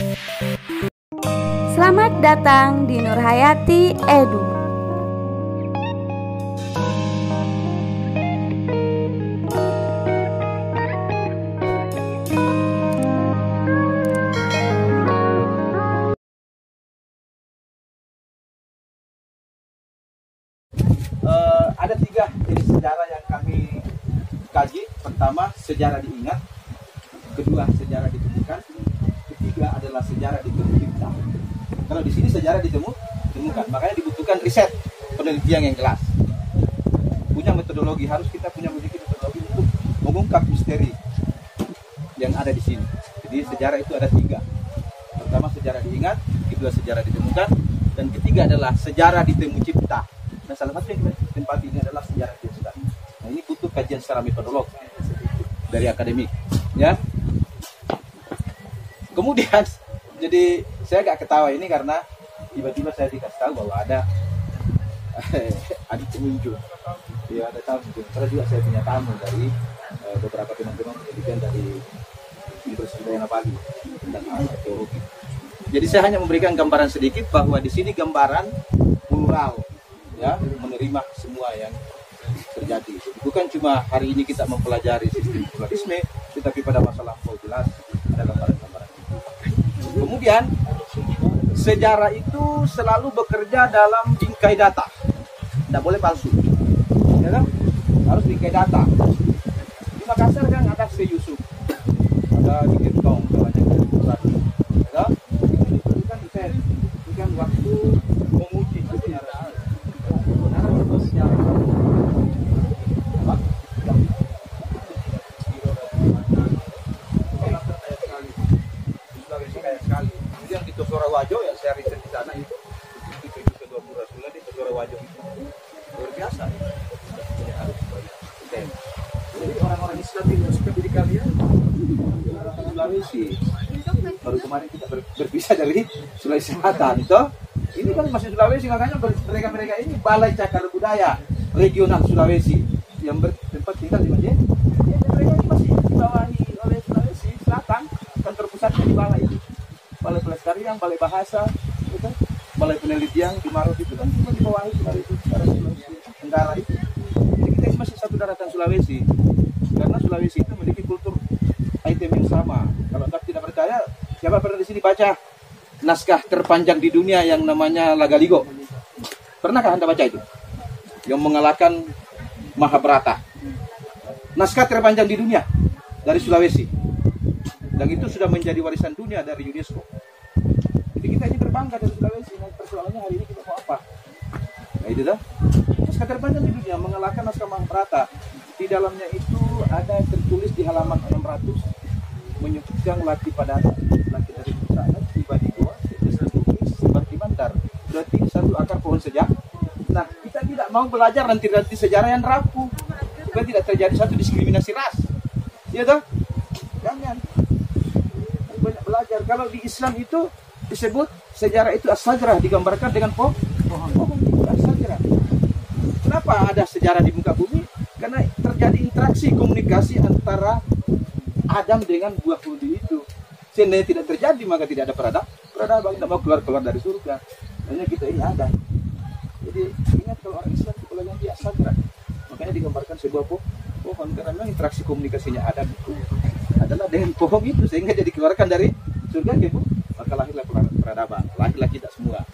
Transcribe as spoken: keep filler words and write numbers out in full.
Selamat datang di Nurhayati Edu. Uh, ada tiga jenis sejarah yang kami kaji. Pertama, sejarah diingat. Kedua, sejarah ditemukan. Ketiga adalah sejarah dicipta. Kalau di sini sejarah ditemu, ditemukan, makanya dibutuhkan riset, penelitian yang jelas. Punya metodologi, harus kita punya metodologi untuk mengungkap misteri yang ada di sini. Jadi sejarah itu ada tiga. Pertama, sejarah diingat. Kedua, sejarah ditemukan. Dan ketiga adalah sejarah ditemu cipta. Nah, salah satu yang kita tempati ini adalah sejarah cipta. Nah, ini butuh kajian secara metodolog dari akademik, ya. Kemudian, jadi saya agak ketawa ini karena tiba-tiba saya dikasih tahu bahwa ada adik pengunjung, ya ada tamu. Karena juga saya punya tamu dari uh, beberapa teman-teman penelitian dari Universitas Udayana Pagi tentang arkeologi. Jadi saya hanya memberikan gambaran sedikit bahwa di sini gambaran plural, ya, menerima semua yang terjadi. Bukan cuma hari ini kita mempelajari sistem pluralisme, tetapi pada masa lampau jelas ada gambaran-gambaran. Kemudian sejarah itu selalu bekerja dalam bingkai data, tidak boleh palsu, ya kan? Harus bingkai data. Di Makassar kan ada Se Yusuf, ada di Gentong, banyak ya. Itu kan riset, itu kan waktu menguji sejarah. Sebenarnya itu sejarah. Apa? Yang di Tosorawajo ya saya riset di sana itu itu tujuh kedua Rasulullah di Tosorawajo itu luar biasa. Jadi harus banyak. Jadi orang-orang Islam itu seperti kalian Sulawesi. Baru kemarin kita ber, berpisah dari Sulawesi Selatan itu. Ini kan masih Sulawesi, makanya mereka-mereka ini Balai Cakar Budaya Regional Sulawesi yang bertempat tinggal di mana? Ya, mereka ini masih dibawahi oleh Sulawesi Selatan, kantor pusatnya di Balai itu. Balai Pelestarian, Balai Bahasa, gitu. Balai Penelitian di Maros itu kan cuma dibawahi Sulawesi Tenggara itu. Jadi kita ini masih satu daratan Sulawesi, karena Sulawesi itu memiliki kultur item yang sama. Kalau anda tidak percaya, siapa pernah di sini baca naskah terpanjang di dunia yang namanya Lagaligo? Pernahkah anda baca itu? Yang mengalahkan Mahabharata. Naskah terpanjang di dunia dari Sulawesi. Dan itu sudah menjadi warisan dunia dari UNESCO. Jadi kita ini berbangga dari Sulawesi. Nah, persoalannya hari ini kita mau apa? Nah itu dah. Naskah terpanjang di dunia mengalahkan naskah Mahabharata. Di dalamnya itu ada tertulis di halaman enam ratus menyebutkan laki pada laki dari sana tiba di goa seperti mantar. Berarti satu akar pohon sejak. Nah kita tidak mau belajar nanti-nanti sejarah yang rapuh supaya tidak terjadi satu diskriminasi ras. Iya toh? Jangan. Banyak belajar. Kalau di Islam itu disebut sejarah itu as-sajrah, digambarkan dengan pohon. Pohon itu as-sajrah. Kenapa ada sejarah di muka bumi? Karena terjadi interaksi komunikasi antara Adam dengan buah budi itu. Seandainya tidak terjadi maka tidak ada peradaban. Peradaban tidak mau keluar-keluar dari surga. Hanya kita ini ada. Jadi ingat kalau orang Islam itu kalau yang dia as-sajrah, makanya digambarkan sebuah pohon karena memang interaksi komunikasinya Adam itu adalah dengan pohon itu sehingga dia dikeluarkan dari surga ke bumi, maka lahirlah peradaban, lahirlah kita semua.